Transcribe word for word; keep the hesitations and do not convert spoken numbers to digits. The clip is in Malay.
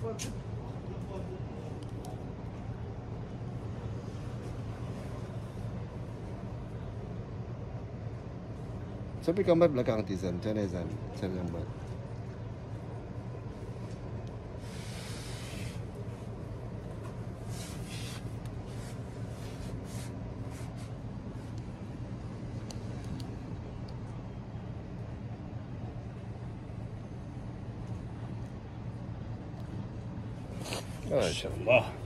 Sampai gambar belakang Tizan, macam mana Zan? Cari gambar. Masya Allah.